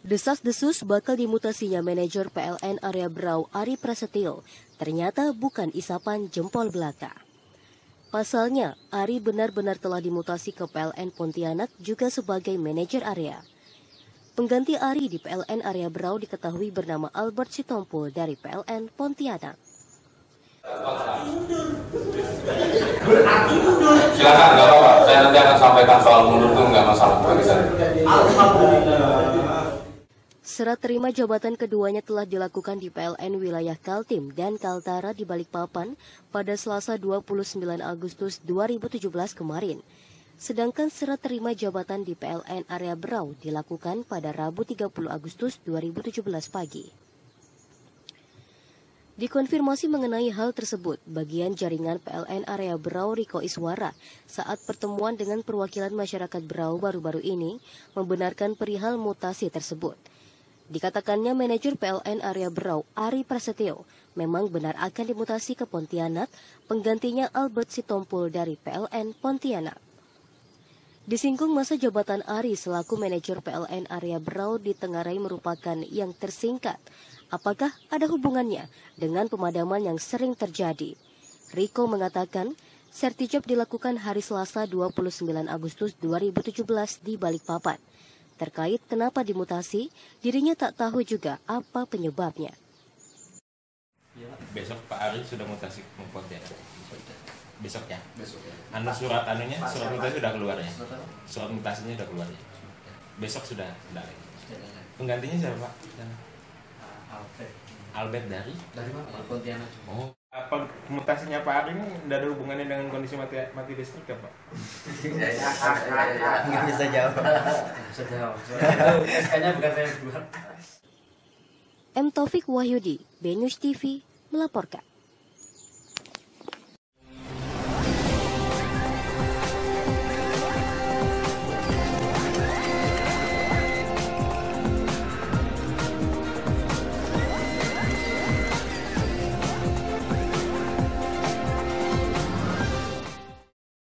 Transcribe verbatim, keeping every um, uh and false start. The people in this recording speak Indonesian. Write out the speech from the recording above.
Desas-desus bakal dimutasinya manajer P L N Area Berau Ari Prasetyo ternyata bukan isapan jempol belaka. Pasalnya, Ari benar-benar telah dimutasi ke P L N Pontianak juga sebagai manajer area. Pengganti Ari di P L N Area Berau diketahui bernama Albert Sitompul dari P L N Pontianak. Silakan, nggak apa-apa. Saya nanti akan sampaikan soal mundur itu nggak masalah bagi saya. Serah terima jabatan keduanya telah dilakukan di P L N wilayah Kaltim dan Kaltara di Balikpapan pada Selasa dua puluh sembilan Agustus dua ribu tujuh belas kemarin. Sedangkan serah terima jabatan di P L N Area Berau dilakukan pada Rabu tiga puluh Agustus dua ribu tujuh belas pagi. Dikonfirmasi mengenai hal tersebut, bagian jaringan P L N Area Berau Riko Iswara saat pertemuan dengan perwakilan masyarakat Berau baru-baru ini membenarkan perihal mutasi tersebut. Dikatakannya manajer P L N Area Berau Ari Prasetyo memang benar akan dimutasi ke Pontianak, penggantinya Albert Sitompul dari P L N Pontianak. Disinggung masa jabatan Ari selaku manajer P L N Area Berau ditengarai merupakan yang tersingkat. Apakah ada hubungannya dengan pemadaman yang sering terjadi? Riko mengatakan, sertijab dilakukan hari Selasa dua puluh sembilan Agustus dua ribu tujuh belas di Balikpapan. Terkait kenapa dimutasi, dirinya tak tahu juga apa penyebabnya. Besok Pak Ari sudah mutasi ke Pontianak. Besok ya? Besok ya. Anu surat anunya, surat mutasi sudah keluar ya? Surat mutasinya sudah keluar ya? Besok sudah tidak lagi. Penggantinya siapa Pak? Albert. Albert dari? Dari mana? Pontianak. Oh. Apa mutasinya Pak Ari ini tidak ada hubungannya dengan kondisi mati mati listrik ya Pak? Nggak bisa jawab. Bisa jawab. S K-nya bukan saya buat. M Taufik Wahyudi, B News T V melaporkan.